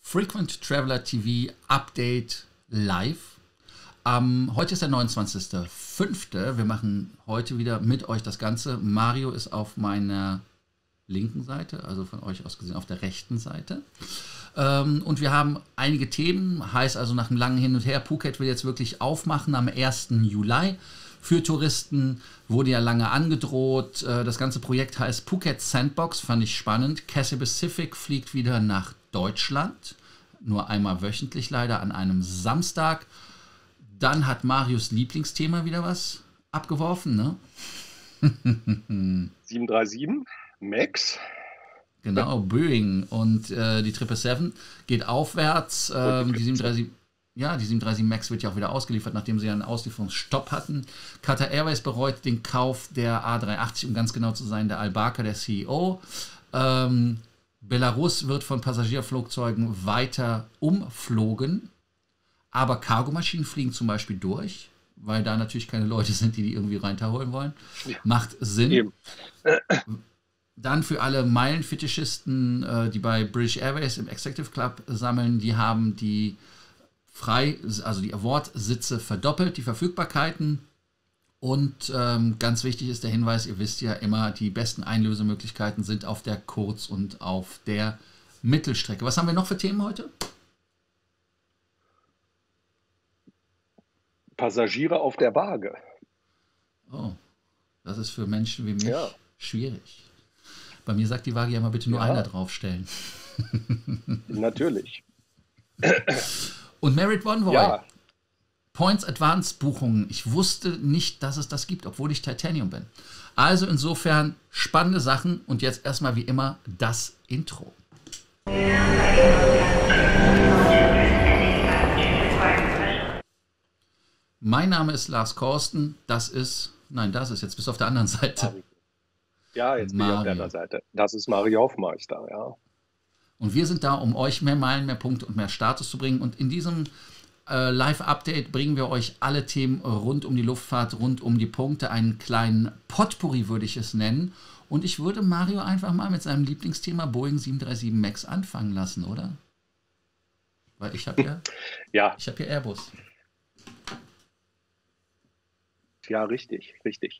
Frequent Traveler TV Update live. Heute ist der 29.05. Wir machen heute wieder mit euch das Ganze. Mario ist auf meiner linken Seite, also von euch aus gesehen auf der rechten Seite. Und wir haben einige Themen, heißt also nach einem langen Hin und Her, Phuket will jetzt wirklich aufmachen am 1. Juli. Für Touristen wurde ja lange angedroht. Das ganze Projekt heißt Phuket Sandbox, fand ich spannend. Cathay Pacific fliegt wieder nach Deutschland, nur einmal wöchentlich leider an einem Samstag. Dann hat Marius Lieblingsthema wieder was abgeworfen, ne? 737 MAX. Genau, Boeing und die 777 geht aufwärts. Die 737, ja, die 737 MAX wird ja auch wieder ausgeliefert, nachdem sie einen Auslieferungsstopp hatten. Qatar Airways bereut den Kauf der A380, um ganz genau zu sein, der Al-Bakr, der CEO. Belarus wird von Passagierflugzeugen weiter umflogen, aber Cargomaschinen fliegen zum Beispiel durch, weil da natürlich keine Leute sind, die irgendwie reinholen wollen. Ja. Macht Sinn. Eben. Dann für alle Meilenfetischisten, die bei British Airways im Executive Club sammeln, die haben die die Award-Sitze verdoppelt, die Verfügbarkeiten. Und ganz wichtig ist der Hinweis, ihr wisst ja immer, die besten Einlösemöglichkeiten sind auf der Kurz- und auf der Mittelstrecke. Was haben wir noch für Themen heute? Passagiere auf der Waage. Oh, das ist für Menschen wie mich schwierig. Bei mir sagt die Waage ja mal bitte nur einer draufstellen. Natürlich. Und Merit Convoy. Ja. Points Advance Buchungen. Ich wusste nicht, dass es das gibt, obwohl ich Titanium bin. Also insofern spannende Sachen. Und jetzt erstmal wie immer das Intro. Mein Name ist Lars Korsten. Das ist jetzt bist du auf der anderen Seite. Ja, jetzt bin ich auf der anderen Seite. Das ist Mario Hofmeister, ja. Und wir sind da, um euch mehr Meilen, mehr Punkte und mehr Status zu bringen. Und in diesem Live-Update bringen wir euch alle Themen rund um die Luftfahrt, rund um die Punkte, einen kleinen Potpourri würde ich es nennen. Und ich würde Mario einfach mal mit seinem Lieblingsthema Boeing 737 MAX anfangen lassen, oder? Weil ich habe ich habe ja Airbus. Ja, richtig.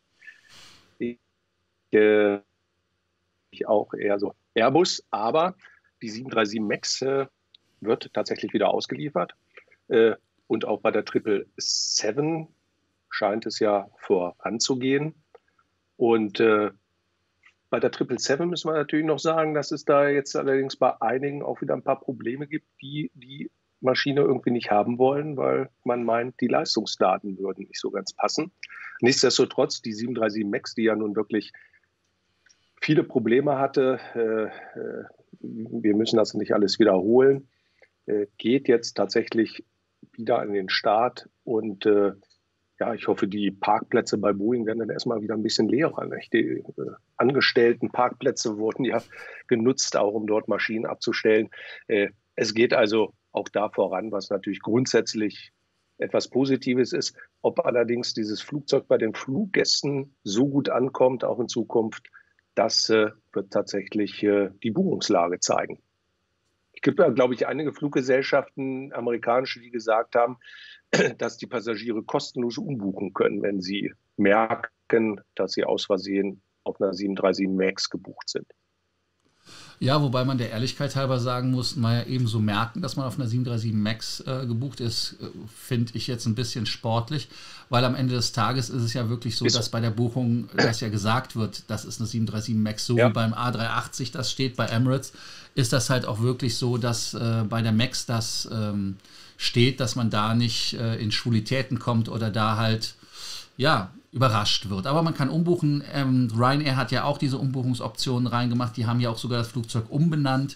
Ich auch eher so Airbus, aber die 737 MAX wird tatsächlich wieder ausgeliefert. Und auch bei der 777 scheint es ja voranzugehen. Und bei der 777 müssen wir natürlich noch sagen, dass es da jetzt allerdings bei einigen auch wieder ein paar Probleme gibt, die die Maschine irgendwie nicht haben wollen, weil man meint, die Leistungsdaten würden nicht so ganz passen. Nichtsdestotrotz, die 737 MAX, die ja nun wirklich viele Probleme hatte, wir müssen das nicht alles wiederholen, geht jetzt tatsächlich wieder an den Start und ich hoffe, die Parkplätze bei Boeing werden dann erstmal wieder ein bisschen leerer. Nicht? Die angestellten Parkplätze wurden ja genutzt, auch um dort Maschinen abzustellen. Es geht also auch da voran, was natürlich grundsätzlich etwas Positives ist. Ob allerdings dieses Flugzeug bei den Fluggästen so gut ankommt, auch in Zukunft, das wird tatsächlich die Buchungslage zeigen. Es gibt ja, glaube ich, einige Fluggesellschaften, amerikanische, die gesagt haben, dass die Passagiere kostenlos umbuchen können, wenn sie merken, dass sie aus Versehen auf einer 737 MAX gebucht sind. Ja, wobei man der Ehrlichkeit halber sagen muss, naja, ebenso merken, dass man auf einer 737 MAX gebucht ist, finde ich jetzt ein bisschen sportlich, weil am Ende des Tages ist es ja wirklich so, dass bei der Buchung, dass ja gesagt wird, das ist eine 737 MAX, so wie beim A380 das steht, bei Emirates, ist das halt auch wirklich so, dass bei der MAX das steht, dass man da nicht in Schwulitäten kommt oder da halt, überrascht wird. Aber man kann umbuchen. Ryanair hat ja auch diese Umbuchungsoptionen reingemacht. Die haben ja auch sogar das Flugzeug umbenannt.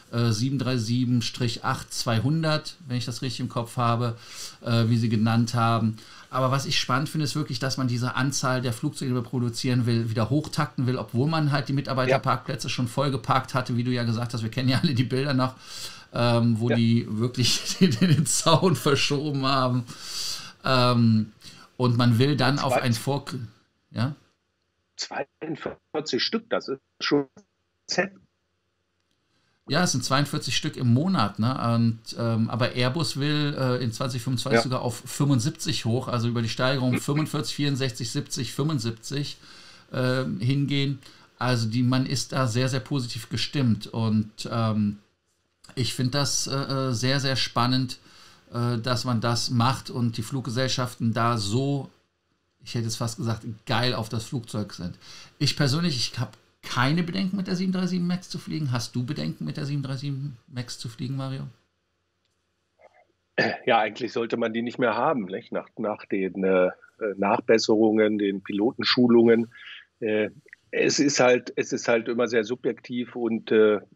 737-8200, wenn ich das richtig im Kopf habe, wie sie genannt haben. Aber was ich spannend finde, ist wirklich, dass man diese Anzahl der Flugzeuge, die man produzieren will, wieder hochtakten will, obwohl man halt die Mitarbeiterparkplätze schon voll geparkt hatte, wie du ja gesagt hast. Wir kennen ja alle die Bilder noch, wo die wirklich den Zaun verschoben haben. Und man will dann auf ein 42 Stück, das ist schon Ja, es sind 42 Stück im Monat, ne? Aber Airbus will in 2025 sogar auf 75 hoch, also über die Steigerung 45, 64, 70, 75 hingehen. Also man ist da sehr, sehr positiv gestimmt und ich finde das sehr, sehr spannend, dass man das macht und die Fluggesellschaften da so, ich hätte jetzt fast gesagt, geil auf das Flugzeug sind. Ich persönlich, ich habe keine Bedenken mit der 737 MAX zu fliegen. Hast du Bedenken mit der 737 MAX zu fliegen, Mario? Ja, eigentlich sollte man die nicht mehr haben, nicht? Nach den Nachbesserungen, den Pilotenschulungen. Äh, es ist halt immer sehr subjektiv und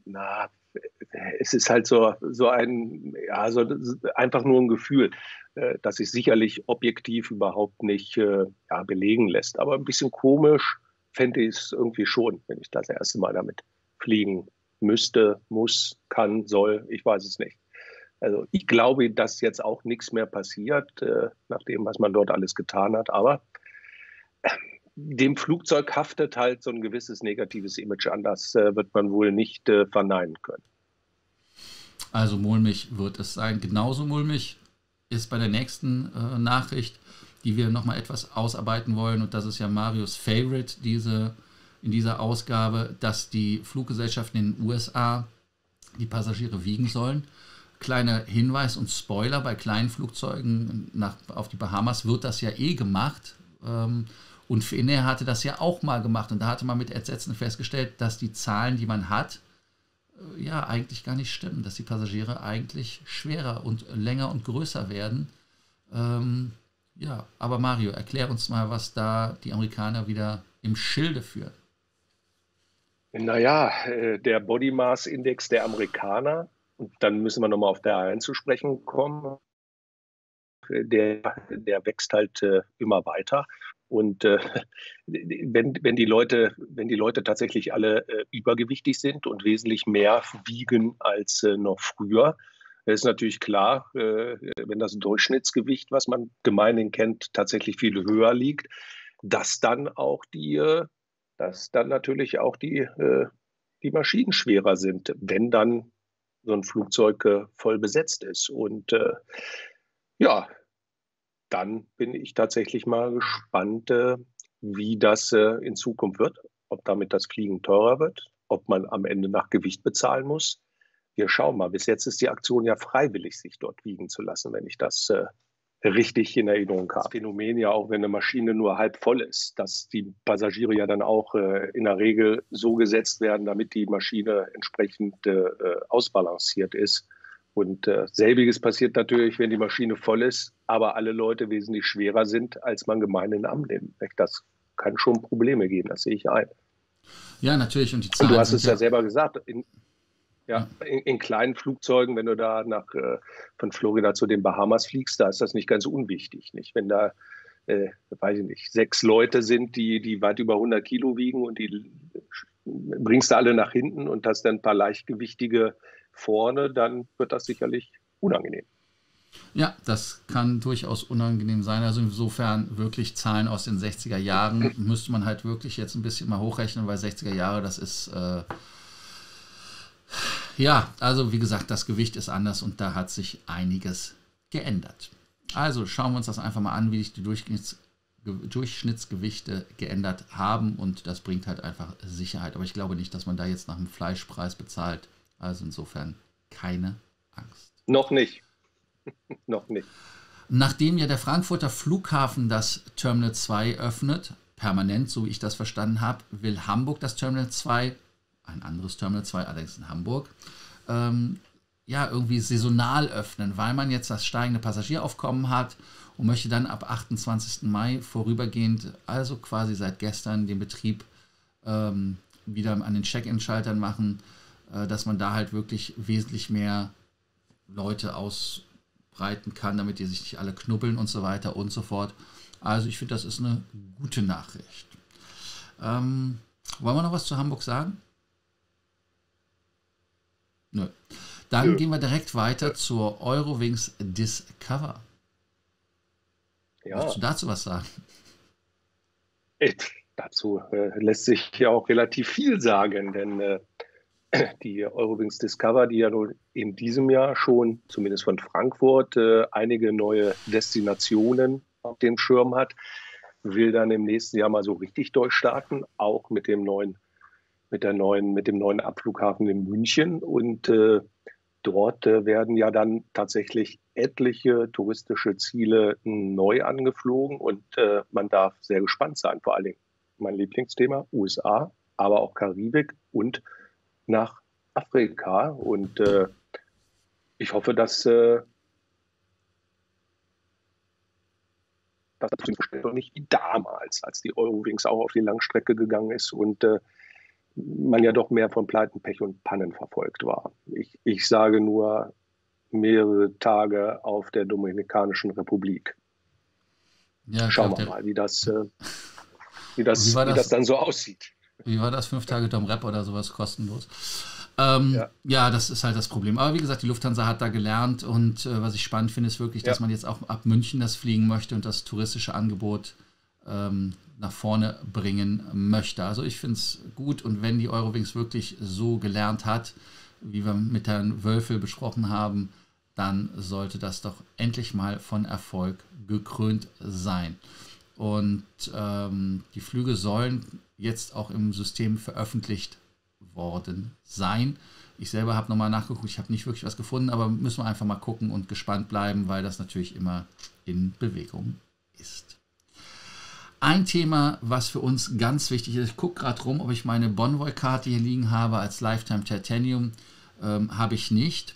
es ist halt einfach nur ein Gefühl, das sich sicherlich objektiv überhaupt nicht belegen lässt. Aber ein bisschen komisch fände ich es irgendwie schon, wenn ich das erste Mal damit fliegen müsste, muss, kann, soll. Ich weiß es nicht. Also ich glaube, dass jetzt auch nichts mehr passiert, nach dem, was man dort alles getan hat. Aber dem Flugzeug haftet halt so ein gewisses negatives Image an. Das wird man wohl nicht verneinen können. Also mulmig wird es sein. Genauso mulmig ist bei der nächsten Nachricht, die wir nochmal etwas ausarbeiten wollen. Und das ist ja Marios Favorite in dieser Ausgabe, dass die Fluggesellschaften in den USA die Passagiere wiegen sollen. Kleiner Hinweis und Spoiler, bei kleinen Flugzeugen auf die Bahamas wird das ja gemacht. Und Finnair hatte das ja auch mal gemacht. Und da hatte man mit Entsetzen festgestellt, dass die Zahlen, die man hat, ja eigentlich gar nicht stimmen. Dass die Passagiere eigentlich schwerer und länger und größer werden. Ja, aber Mario, erklär uns mal, was da die Amerikaner wieder im Schilde führen. Naja, der Body Mass Index der Amerikaner, und dann müssen wir nochmal auf der A1 zu sprechen kommen, der wächst halt immer weiter. Und wenn die Leute tatsächlich alle übergewichtig sind und wesentlich mehr wiegen als noch früher, ist natürlich klar, wenn das Durchschnittsgewicht, was man gemeinhin kennt, tatsächlich viel höher liegt, dass dann natürlich auch die Maschinen schwerer sind, wenn dann so ein Flugzeug voll besetzt ist. Und ja, dann bin ich tatsächlich mal gespannt, wie das in Zukunft wird, ob damit das Fliegen teurer wird, ob man am Ende nach Gewicht bezahlen muss. Wir schauen mal. Bis jetzt ist die Aktion ja freiwillig, sich dort wiegen zu lassen, wenn ich das richtig in Erinnerung habe. Das Phänomen ja auch, wenn eine Maschine nur halb voll ist, dass die Passagiere ja dann auch in der Regel so gesetzt werden, damit die Maschine entsprechend ausbalanciert ist. Und selbiges passiert natürlich, wenn die Maschine voll ist, aber alle Leute wesentlich schwerer sind, als man gemeinhin annimmt. Das kann schon Probleme geben, das sehe ich ein. Ja, natürlich. Und die Und Zahlen du hast sind es ja ja. selber gesagt, in kleinen Flugzeugen, wenn du da von Florida zu den Bahamas fliegst, da ist das nicht ganz unwichtig. Nicht? Wenn da, weiß ich nicht, 6 Leute sind, die weit über 100 Kilo wiegen und die bringst du alle nach hinten und hast dann ein paar Leichtgewichtige vorne, dann wird das sicherlich unangenehm. Ja, das kann durchaus unangenehm sein. Also insofern wirklich Zahlen aus den 60er Jahren müsste man halt wirklich jetzt ein bisschen mal hochrechnen, weil 60er Jahre, das ist, ja, also wie gesagt, das Gewicht ist anders und da hat sich einiges geändert. Also schauen wir uns das einfach mal an, wie sich die Durchschnittsgewichte geändert haben und das bringt halt einfach Sicherheit. Aber ich glaube nicht, dass man da jetzt nach dem Fleischpreis bezahlt. Also insofern keine Angst. Noch nicht. Noch nicht. Nachdem ja der Frankfurter Flughafen das Terminal 2 öffnet, permanent, so wie ich das verstanden habe, will Hamburg das Terminal 2, ein anderes Terminal 2, allerdings in Hamburg, irgendwie saisonal öffnen, weil man jetzt das steigende Passagieraufkommen hat und möchte dann ab 28. Mai vorübergehend, also quasi seit gestern, den Betrieb wieder an den Check-in-Schaltern machen, dass man da halt wirklich wesentlich mehr Leute ausbreiten kann, damit die sich nicht alle knubbeln und so weiter und so fort. Also ich finde, das ist eine gute Nachricht. Wollen wir noch was zu Hamburg sagen? Nö. Dann gehen wir direkt weiter zur Eurowings Discover. Ja. Möchtest du dazu was sagen? Dazu lässt sich ja auch relativ viel sagen, denn die Eurowings Discover, die ja nun in diesem Jahr schon, zumindest von Frankfurt, einige neue Destinationen auf dem Schirm hat, will dann im nächsten Jahr mal so richtig durchstarten, auch mit dem neuen Abflughafen in München. Und dort werden ja dann tatsächlich etliche touristische Ziele neu angeflogen und man darf sehr gespannt sein. Vor allen Dingen mein Lieblingsthema, USA, aber auch Karibik und nach Afrika. Und ich hoffe, dass das nicht wie damals, als die Eurowings auch auf die Langstrecke gegangen ist und man ja doch mehr von Pleiten, Pech und Pannen verfolgt war. Ich sage nur mehrere Tage auf der Dominikanischen Republik. Ja, schauen wir mal, wie das dann so aussieht. Wie war das? 5 Tage Domrep oder sowas kostenlos? Ja, das ist halt das Problem. Aber wie gesagt, die Lufthansa hat da gelernt und was ich spannend finde, ist wirklich, dass man jetzt auch ab München das fliegen möchte und das touristische Angebot nach vorne bringen möchte. Also ich finde es gut und wenn die Eurowings wirklich so gelernt hat, wie wir mit Herrn Wölfel besprochen haben, dann sollte das doch endlich mal von Erfolg gekrönt sein. Und die Flüge sollen jetzt auch im System veröffentlicht worden sein. Ich selber habe nochmal nachgeguckt, ich habe nicht wirklich was gefunden, aber müssen wir einfach mal gucken und gespannt bleiben, weil das natürlich immer in Bewegung ist. Ein Thema, was für uns ganz wichtig ist, ich gucke gerade rum, ob ich meine Bonvoy-Karte hier liegen habe als Lifetime Titanium, habe ich nicht.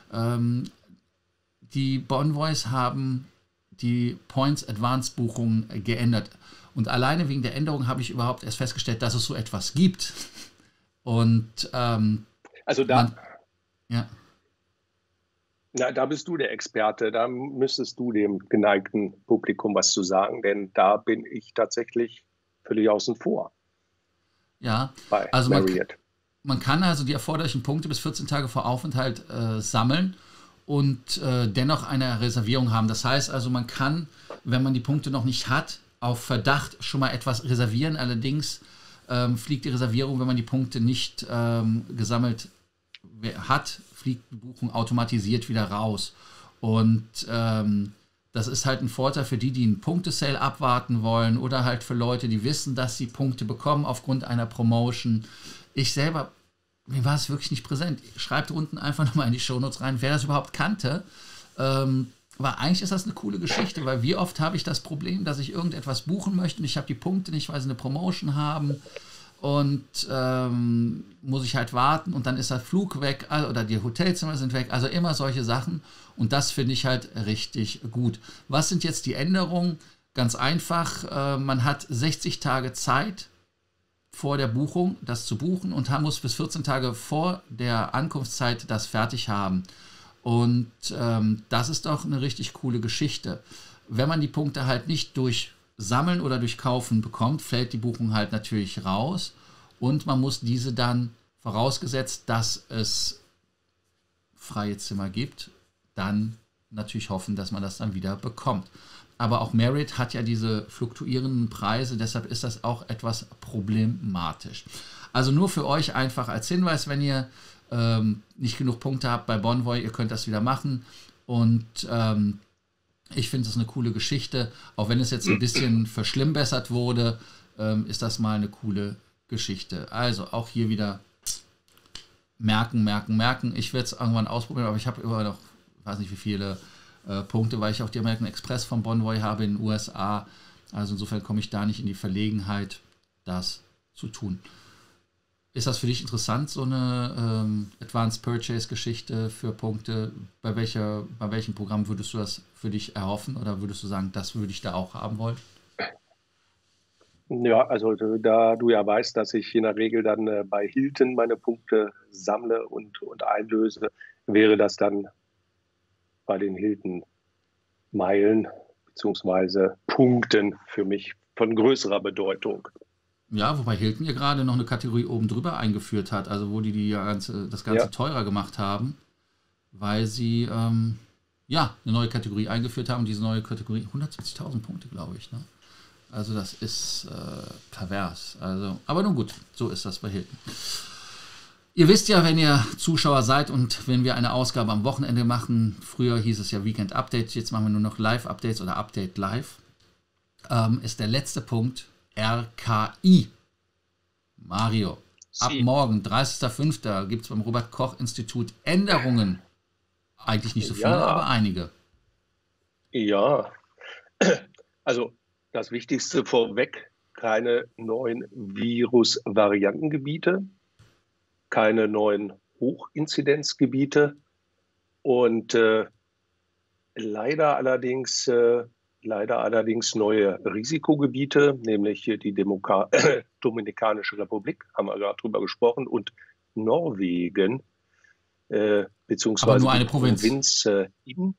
Die Bonvoys haben die Points Advance Buchungen geändert. Und alleine wegen der Änderung habe ich überhaupt erst festgestellt, dass es so etwas gibt. Und also da, da bist du der Experte, da müsstest du dem geneigten Publikum was zu sagen, denn da bin ich tatsächlich völlig außen vor. Ja, bei also Marriott. Man kann also die erforderlichen Punkte bis 14 Tage vor Aufenthalt sammeln und dennoch eine Reservierung haben. Das heißt also, man kann, wenn man die Punkte noch nicht hat, auf Verdacht schon mal etwas reservieren. Allerdings fliegt die Reservierung, wenn man die Punkte nicht gesammelt hat, fliegt die Buchung automatisiert wieder raus. Und das ist halt ein Vorteil für die einen Punktesale abwarten wollen oder halt für Leute, die wissen, dass sie Punkte bekommen aufgrund einer Promotion. Ich selber, mir war es wirklich nicht präsent. Schreibt unten einfach nochmal in die Shownotes rein, wer das überhaupt kannte. Aber eigentlich ist das eine coole Geschichte, weil wie oft habe ich das Problem, dass ich irgendetwas buchen möchte und ich habe die Punkte nicht, weil sie eine Promotion haben und muss ich halt warten und dann ist der Flug weg oder die Hotelzimmer sind weg, also immer solche Sachen und das finde ich halt richtig gut. Was sind jetzt die Änderungen? Ganz einfach, man hat 60 Tage Zeit vor der Buchung, das zu buchen und muss bis 14 Tage vor der Ankunftszeit das fertig haben. Und das ist doch eine richtig coole Geschichte. Wenn man die Punkte halt nicht durch Sammeln oder durch Kaufen bekommt, fällt die Buchung halt natürlich raus und man muss diese dann, vorausgesetzt, dass es freie Zimmer gibt, dann natürlich hoffen, dass man das dann wieder bekommt. Aber auch Marriott hat ja diese fluktuierenden Preise, deshalb ist das auch etwas problematisch. Also nur für euch einfach als Hinweis, wenn ihr nicht genug Punkte habt bei Bonvoy, ihr könnt das wieder machen und ich finde es eine coole Geschichte, auch wenn es jetzt ein bisschen verschlimmbessert wurde, ist das mal eine coole Geschichte. Also auch hier wieder merken. Ich werde es irgendwann ausprobieren, aber ich habe immer noch, weiß nicht wie viele Punkte, weil ich auch die American Express von Bonvoy habe in den USA. Also insofern komme ich da nicht in die Verlegenheit, das zu tun. Ist das für dich interessant, so eine Advanced Purchase Geschichte für Punkte? Bei welchem Programm würdest du das für dich erhoffen oder würdest du sagen, das würde ich da auch haben wollen? Ja, also da du ja weißt, dass ich in der Regel dann bei Hilton meine Punkte sammle und einlöse, wäre das dann bei den Hilton-Meilen bzw. Punkten für mich von größerer Bedeutung. Ja, wobei Hilton ja gerade noch eine Kategorie oben drüber eingeführt hat, also wo die das Ganze teurer gemacht haben, weil sie eine neue Kategorie eingeführt haben. Diese neue Kategorie, 170.000 Punkte, glaube ich. Ne? Also das ist pervers. Also, aber nun gut, so ist das bei Hilton. Ihr wisst ja, wenn ihr Zuschauer seid und wenn wir eine Ausgabe am Wochenende machen, früher hieß es ja Weekend Update, jetzt machen wir nur noch Live-Updates oder Update Live, ist der letzte Punkt RKI. Mario, ab morgen, 30.05. gibt es beim Robert-Koch-Institut Änderungen. Eigentlich nicht so viele, aber einige. Ja, also das Wichtigste vorweg, keine neuen Virusvariantengebiete, keine neuen Hochinzidenzgebiete und leider allerdings neue Risikogebiete, nämlich die Dominikanische Republik, haben wir gerade drüber gesprochen, und Norwegen, beziehungsweise aber nur eine die Provinz. Inn,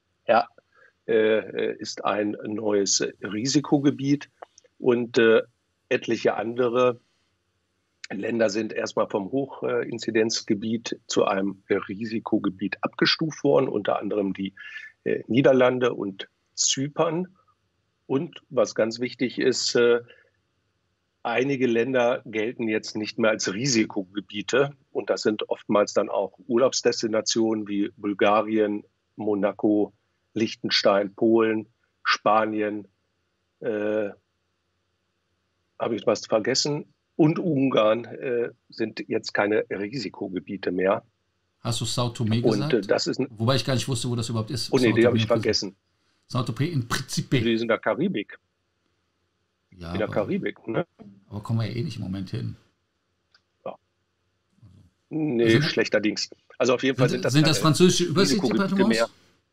ist ein neues Risikogebiet und etliche andere Länder sind erstmal vom Hochinzidenzgebiet zu einem Risikogebiet abgestuft worden, unter anderem die Niederlande und Zypern. Und was ganz wichtig ist, einige Länder gelten jetzt nicht mehr als Risikogebiete. Und das sind oftmals dann auch Urlaubsdestinationen wie Bulgarien, Monaco, Liechtenstein, Polen, Spanien. Habe ich was vergessen? Und Ungarn sind jetzt keine Risikogebiete mehr. Hast du Sao Tome gesagt? Das ist wobei ich gar nicht wusste, wo das überhaupt ist. Oh nee, die habe ich vergessen. Sao Tome in Principe. Die sind in der Karibik. Ja, in der Karibik, ne? Aber kommen wir ja eh nicht im Moment hin. Ja. Nee, also, schlechterdings. Also auf jeden Fall sind das französische Überseedepartements?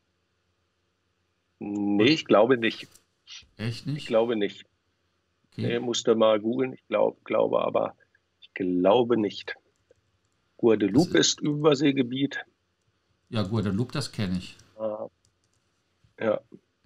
Nee, ich glaube nicht. Echt nicht? Ich glaube nicht. Okay. Nee, musste mal googeln. Ich glaube nicht. Guadeloupe ist Überseegebiet. Ja, Guadeloupe, das kenne ich. Ja.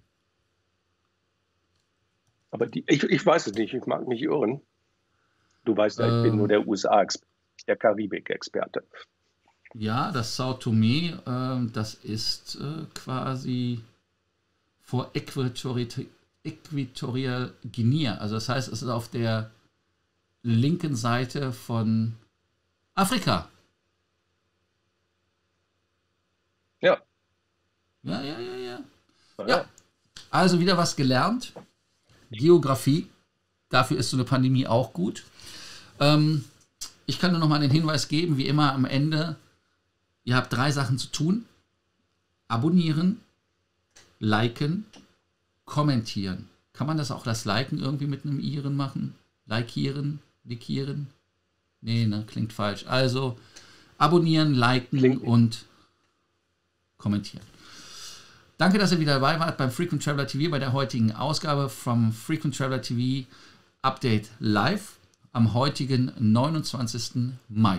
Aber ich weiß es nicht, ich mag mich irren. Du weißt ja, ich bin nur der der Karibik-Experte. Ja, das Sao Tome, das ist quasi vor Äquatorial Guinea. Also das heißt, es ist auf der linken Seite von Afrika. Ja. Ja, also wieder was gelernt. Geografie, dafür ist so eine Pandemie auch gut. Ich kann nur noch mal den Hinweis geben, wie immer am Ende, ihr habt 3 Sachen zu tun. Abonnieren, liken, kommentieren. Kann man das Liken irgendwie mit einem Iren machen? Likieren? Nee, ne, klingt falsch. Also abonnieren, liken und kommentieren. Danke, dass ihr wieder dabei wart beim Frequent Traveler TV bei der heutigen Ausgabe vom Frequent Traveler TV Update Live am heutigen 29. Mai.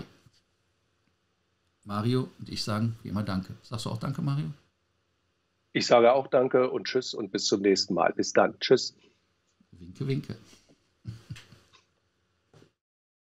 Mario und ich sagen wie immer Danke. Sagst du auch Danke, Mario? Ich sage auch Danke und Tschüss und bis zum nächsten Mal. Bis dann. Tschüss. Winke, winke.